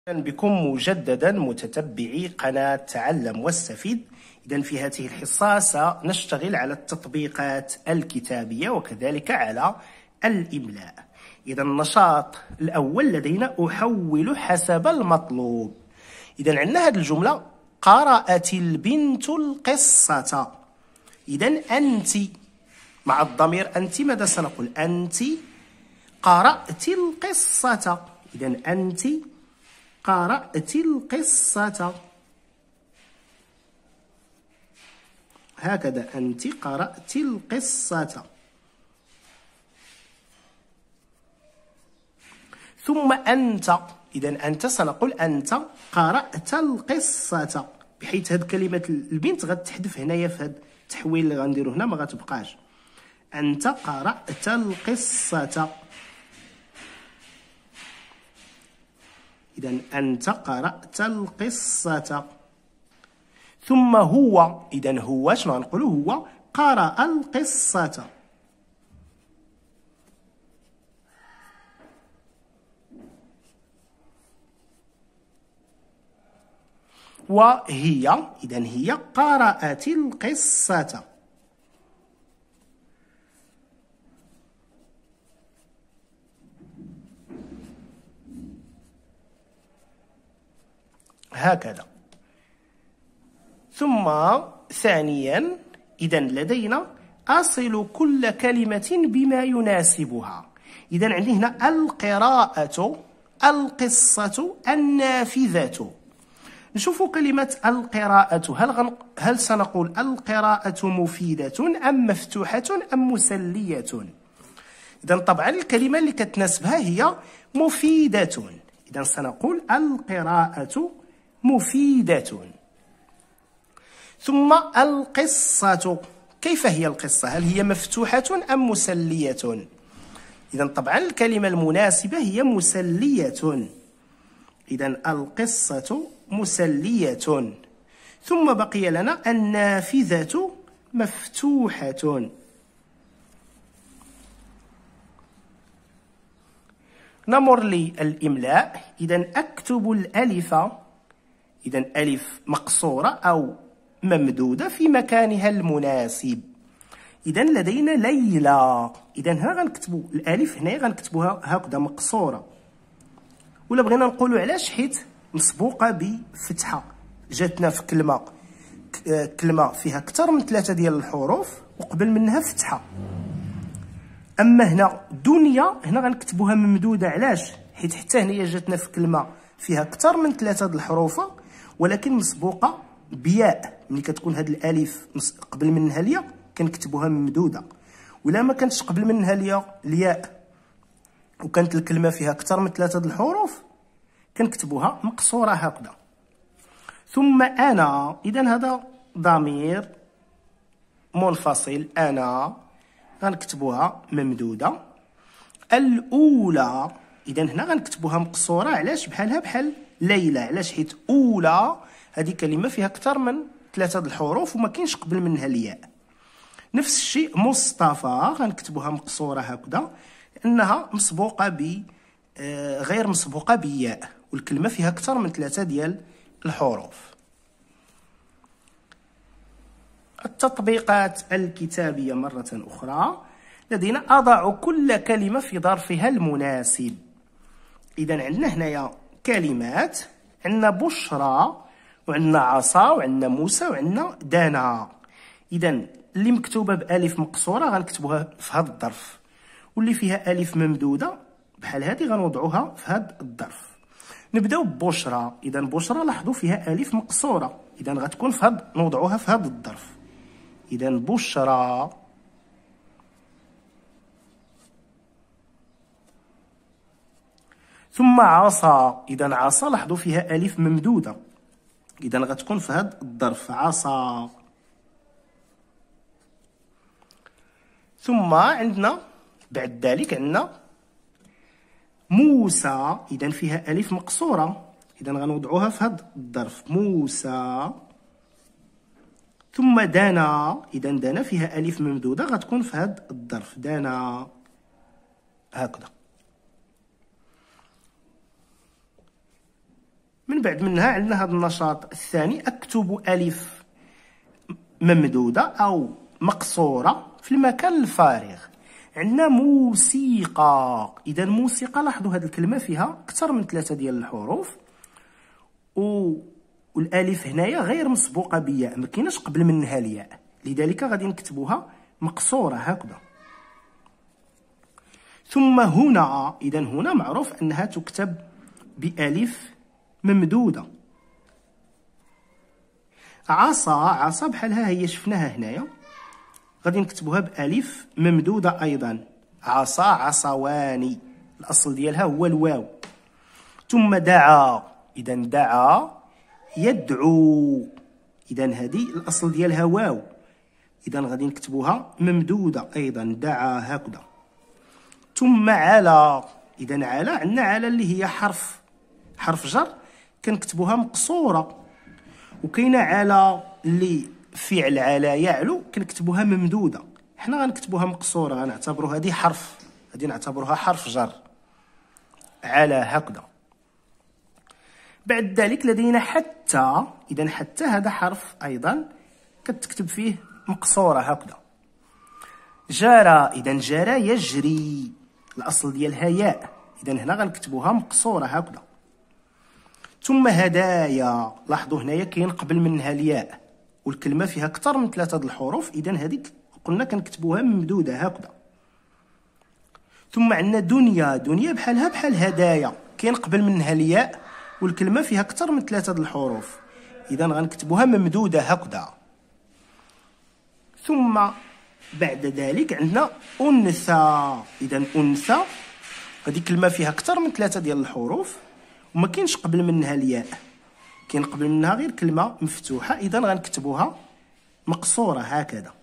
أهلا بكم مجددا متتبعي قناة تعلم واستفيد. إذا في هذه الحصة سنشتغل على التطبيقات الكتابية وكذلك على الإملاء. إذا النشاط الأول لدينا أحول حسب المطلوب. إذا عندنا هذه الجملة: قرأت البنت القصة. إذا أنت مع الضمير أنت ماذا سنقول؟ أنت قرأت القصة. إذا أنت قرأت القصة، هكذا أنت قرأت القصة. ثم أنت، إذا أنت سنقول أنت قرأت القصة، بحيث هاد كلمة البنت غتحذف هنايا في هاد التحويل اللي غنديرو هنا ما غتبقاش. أنت قرأت القصة. إذا أنت قرأت القصة. ثم هو، إذا هو شنو غنقولو؟ هو قرأ القصة. وهي، إذا هي قرأت القصة. هكذا. ثم ثانيا، إذا لدينا أصل كل كلمة بما يناسبها. إذا عندي هنا القراءة، القصة، النافذة. نشوف كلمة القراءة، هل سنقول القراءة مفيدة أم مفتوحة أم مسلية؟ إذا طبعا الكلمة اللي كتناسبها هي مفيدة. إذا سنقول القراءة مفيدة. ثم القصة، كيف هي القصة؟ هل هي مفتوحة أم مسلية؟ إذا طبعا الكلمة المناسبة هي مسلية. إذا القصة مسلية. ثم بقي لنا النافذة مفتوحة. نمر للإملاء. إذا أكتب الألف، إذا ألف مقصورة أو ممدودة في مكانها المناسب. إذا لدينا ليلى. إذا هنا غنكتبوا الألف، هنا غنكتبوها هكذا مقصورة، ولا بغينا نقولوا علاش؟ حيت مسبوقة بفتحة. جاتنا في كلمة فيها أكثر من 3 ديال الحروف وقبل منها فتحة. أما هنا دنيا، هنا غنكتبوها ممدودة. علاش؟ حيت حتى هنا جاتنا في كلمة فيها أكثر من 3 د الحروف ولكن مسبوقة بياء. ملي كتكون هاد الألف قبل منها الياء كنكتبوها ممدودة، ولا ما كانتش قبل منها الياء وكانت الكلمة فيها أكثر من 3 د الحروف كنكتبوها مقصورة هكذا. ثم أنا، إذا هذا ضمير منفصل، أنا غنكتبوها ممدودة. الأولى، إذا هنا غنكتبوها مقصورة. علاش؟ بحالها بحال ليلى. علاش؟ حيت أولى هذه كلمة فيها أكثر من 3 د الحروف وما كاينش قبل منها الياء. نفس الشيء مصطفى غنكتبوها مقصورة هكذا لأنها مسبوقة غير مسبوقة بياء والكلمة فيها أكثر من 3 ديال الحروف. التطبيقات الكتابية مرة أخرى. لدينا أضع كل كلمة في ظرفها المناسب. إذا عندنا هنايا كلمات، عندنا بشرى وعندنا عصا وعندنا موسى وعندنا دنا. إذا اللي مكتوبة بألف مقصورة غنكتبوها في هذا الظرف، واللي فيها ألف ممدودة بحال هذه غنوضعوها في هذا الظرف. نبداو ببشرى. إذا بشرى لاحظوا فيها ألف مقصورة، إذا غتكون نوضعوها في هذا الظرف. إذا بشرى. ثم عصا. إذا عصا لاحظوا فيها ألف ممدودة، إذا غتكون في هذا الظرف عصا. ثم عندنا بعد ذلك عندنا موسى. إذا فيها ألف مقصورة، إذا غنوضعوها في هذا الظرف موسى. ثم دنا. إذا دنا فيها ألف ممدودة غتكون في هذا الظرف دنا هكذا. من بعد منها عندنا هذا النشاط الثاني، أكتب ألف ممدودة أو مقصورة في المكان الفارغ. عندنا موسيقى. إذا موسيقى، لاحظوا هذه الكلمة فيها أكثر من 3 ديال الحروف، والألف هنايا غير مسبوقة بياء، ما كايناش قبل منها الياء، لذلك غادي نكتبوها مقصورة هكذا. ثم هنا، إذا هنا معروف أنها تكتب بألف ممدودة. عصا بحالها هي شفناها هنايا، غادي نكتبوها بألف ممدودة أيضا. عصا، عصواني، الأصل ديالها هو الواو. ثم دعا، إذا دعا يدعو، إذا هذه الأصل ديالها واو، إذا غادي نكتبوها ممدودة أيضا، دعا هكذا. ثم على، إذا على، عندنا على اللي هي حرف جر، كنكتبوها مقصورة. وكاينه على اللي فعل على يعلو، كنكتبوها ممدودة. حنا غنكتبوها مقصورة، غنعتبروا هذه حرف، غادي نعتبروها حرف جر، على هكذا. بعد ذلك لدينا حتى. إذا حتى هذا حرف أيضا كتكتب فيه مقصورة هكذا. جرى، إذا جرى يجري، الأصل ديالها ياء، إذا هنا غنكتبوها مقصورة هكذا. ثم هدايا، لاحظوا هنايا كاين قبل منها الياء، والكلمة فيها أكثر من 3 د الحروف، إذا هذيك قلنا كنكتبوها ممدودة هكذا. ثم عندنا دنيا بحالها بحال هدايا، كاين قبل منها الياء، والكلمة فيها أكثر من 3 د الحروف، إذا غنكتبوها ممدودة هكذا. ثم بعد ذلك عندنا أنثى. إذا أنثى هذه كلمة فيها أكثر من 3 ديال الحروف، وما كاينش قبل منها الياء، كاين قبل منها غير كلمة مفتوحة، إذا غنكتبوها مقصورة هكذا.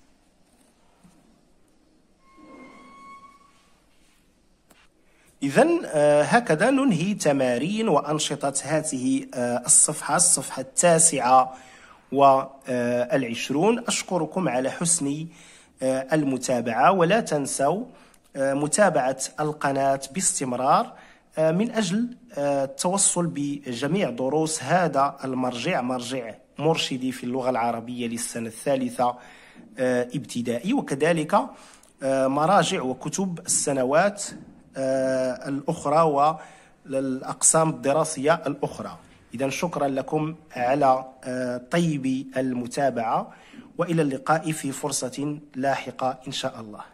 إذا هكذا ننهي تمارين وأنشطة هذه الصفحة 29. أشكركم على حسن المتابعة، ولا تنسوا متابعة القناة باستمرار من أجل التوصل بجميع دروس هذا المرجع، مرجع مرشدي في اللغة العربية للسنة الثالثة ابتدائي، وكذلك مراجع وكتب السنوات الأخرى والأقسام الدراسية الأخرى. إذا شكرا لكم على طيب المتابعة، وإلى اللقاء في فرصة لاحقة إن شاء الله.